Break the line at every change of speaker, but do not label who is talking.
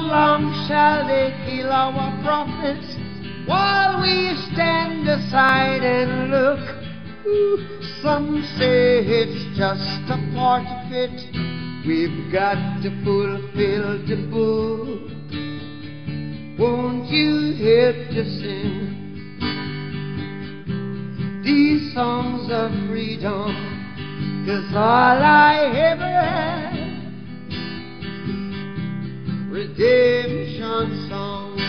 long shall they kill our prophets while we stand aside and look? Some say it's just a part of it. We've got to fulfill the book. Won't you help to sing these songs of freedom? 'Cause all I ever had, redemption songs.